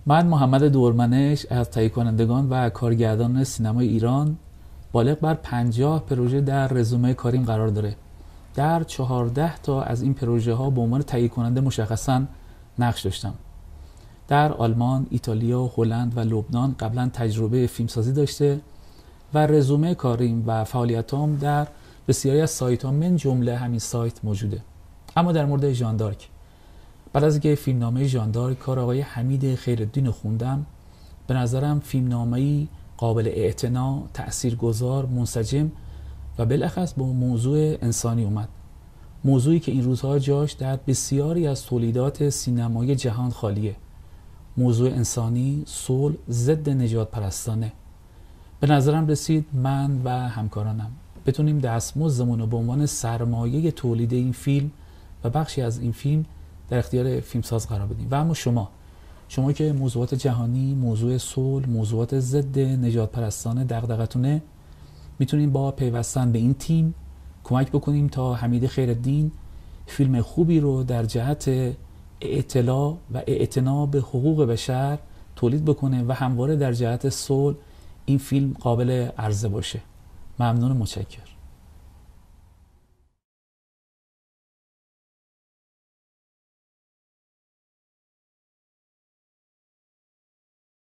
من محمد دورمنش از تهیه کنندگان و کارگردان سینمای ایران بالغ بر 50 پروژه در رزومه کاریم قرار داره. در 14 تا از این پروژه ها به عنوان تهیه کننده مشخصاً نقش داشتم. در آلمان، ایتالیا، هلند و لبنان قبلا تجربه فیلمسازی داشته و رزومه کاریم و فعالیتام در بسیاری از سایت ها من جمله همین سایت موجوده. اما در مورد ژان دارک، بعد از اینکه فیلمنامه ژان دارک کار آقای حمید خیرالدین خوندم، به نظرم فیلمنامه‌ای قابل اعتنا، تأثیرگذار، منسجم و بالاخص با موضوع انسانی اومد. موضوعی که این روزها جاش در بسیاری از تولیدات سینمایی جهان خالیه. موضوع انسانی، صلح، ضد نژاد پرستانه. به نظرم رسید من و همکارانم بتونیم دستمزدمون رو به عنوان سرمایه تولید این فیلم و بخشی از این فیلم در اختیار فیلمساز قرار بدیم. و اما شما که موضوعات جهانی، موضوع صلح، موضوعات ضد نژاد پرستانه دغدغتونه، میتونیم با پیوستن به این تیم کمک بکنیم تا حمید خیرالدین فیلم خوبی رو در جهت اطلاع و اعتنا به حقوق بشر تولید بکنه و همواره در جهت صلح این فیلم قابل عرضه باشه. ممنون و متشکرم.